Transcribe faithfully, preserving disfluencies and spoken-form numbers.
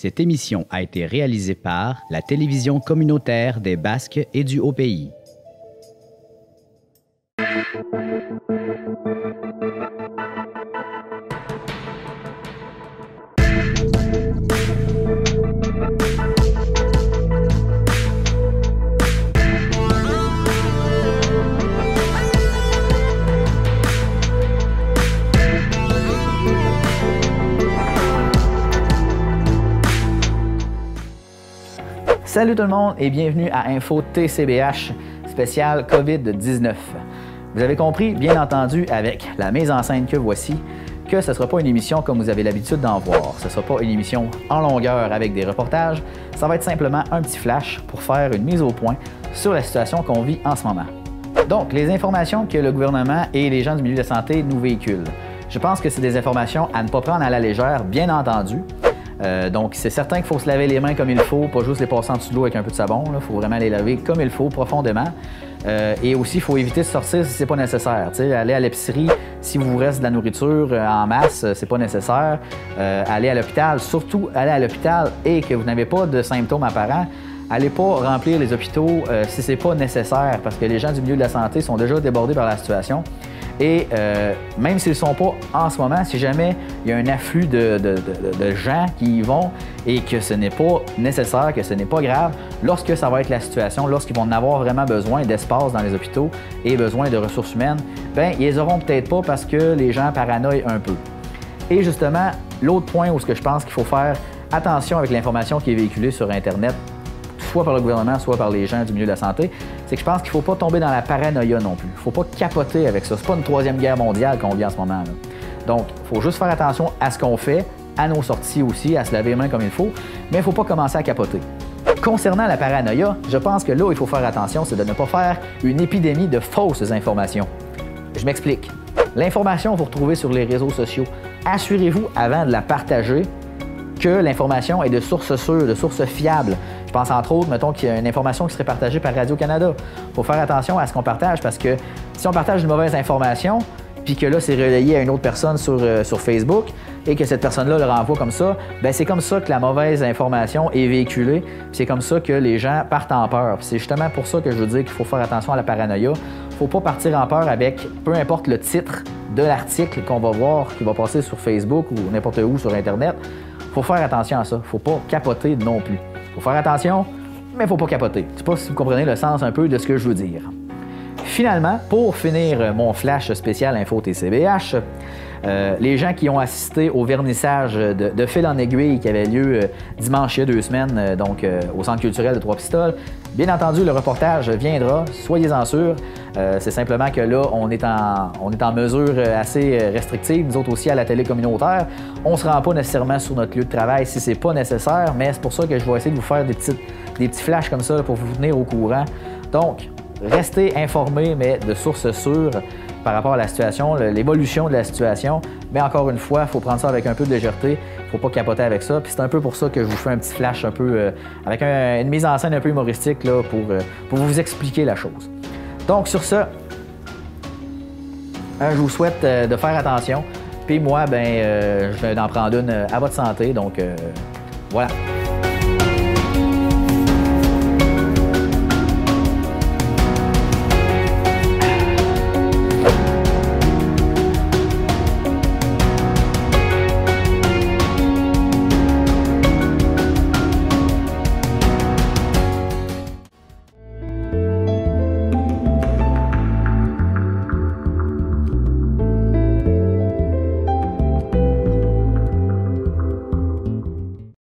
Cette émission a été réalisée par la télévision communautaire des Basques et du Haut-Pays. Salut tout le monde et bienvenue à Info T C B H spécial COVID dix-neuf. Vous avez compris, bien entendu, avec la mise en scène que voici, que ce ne sera pas une émission comme vous avez l'habitude d'en voir. Ce ne sera pas une émission en longueur avec des reportages. Ça va être simplement un petit flash pour faire une mise au point sur la situation qu'on vit en ce moment. Donc, les informations que le gouvernement et les gens du milieu de la santé nous véhiculent. Je pense que c'est des informations à ne pas prendre à la légère, bien entendu. Euh, donc, c'est certain qu'il faut se laver les mains comme il faut, pas juste les passer en dessous de l'eau avec un peu de savon. Il faut vraiment les laver comme il faut, profondément. Euh, et aussi, il faut éviter de sortir si c'est pas nécessaire. T'sais, aller à l'épicerie, si vous reste de la nourriture euh, en masse, c'est pas nécessaire. Euh, aller à l'hôpital, surtout aller à l'hôpital et que vous n'avez pas de symptômes apparents, allez pas remplir les hôpitaux euh, si c'est pas nécessaire, parce que les gens du milieu de la santé sont déjà débordés par la situation. Et euh, même s'ils ne sont pas en ce moment, si jamais il y a un afflux de, de, de, de gens qui y vont et que ce n'est pas nécessaire, que ce n'est pas grave, lorsque ça va être la situation, lorsqu'ils vont en avoir vraiment besoin d'espace dans les hôpitaux et besoin de ressources humaines, bien, ils les auront peut-être pas parce que les gens paranoïent un peu. Et justement, l'autre point où ce que je pense qu'il faut faire attention avec l'information qui est véhiculée sur Internet, soit par le gouvernement, soit par les gens du milieu de la santé, c'est que je pense qu'il ne faut pas tomber dans la paranoïa non plus. Il ne faut pas capoter avec ça. Ce n'est pas une troisième guerre mondiale qu'on vit en ce moment, là. Donc, il faut juste faire attention à ce qu'on fait, à nos sorties aussi, à se laver les mains comme il faut, mais il ne faut pas commencer à capoter. Concernant la paranoïa, je pense que là où il faut faire attention, c'est de ne pas faire une épidémie de fausses informations. Je m'explique. L'information, vous retrouvez sur les réseaux sociaux. Assurez-vous, avant de la partager, que l'information est de source sûre, de source fiable. Je pense entre autres, mettons qu'il y a une information qui serait partagée par Radio-Canada. Il faut faire attention à ce qu'on partage parce que si on partage une mauvaise information, puis que là, c'est relayé à une autre personne sur, euh, sur Facebook et que cette personne-là le renvoie comme ça, bien c'est comme ça que la mauvaise information est véhiculée. C'est comme ça que les gens partent en peur. C'est justement pour ça que je veux dire qu'il faut faire attention à la paranoïa. Il ne faut pas partir en peur avec peu importe le titre de l'article qu'on va voir, qui va passer sur Facebook ou n'importe où sur Internet. Il faut faire attention à ça. Il ne faut pas capoter non plus. Il faut faire attention, mais il ne faut pas capoter. Je ne sais pas si vous comprenez le sens un peu de ce que je veux dire. Finalement, pour finir mon flash spécial Info T C B H, euh, les gens qui ont assisté au vernissage de, de Fil en aiguille qui avait lieu euh, dimanche il y a deux semaines, euh, donc euh, au Centre culturel de Trois-Pistoles, bien entendu, le reportage viendra, soyez-en sûrs. Euh, c'est simplement que là, on est, en, on est en mesure assez restrictive, nous autres aussi à la télé communautaire. On ne se rend pas nécessairement sur notre lieu de travail si c'est pas nécessaire, mais c'est pour ça que je vais essayer de vous faire des, petites, des petits flashs comme ça là, pour vous tenir au courant. Donc, restez informés, mais de sources sûres par rapport à la situation, l'évolution de la situation. Mais encore une fois, il faut prendre ça avec un peu de légèreté. Il ne faut pas capoter avec ça. Puis c'est un peu pour ça que je vous fais un petit flash un peu euh, avec un, une mise en scène un peu humoristique là, pour, euh, pour vous expliquer la chose. Donc sur ce, je vous souhaite euh, de faire attention. Puis moi, ben, euh, je vais en prendre une à votre santé. Donc euh, voilà.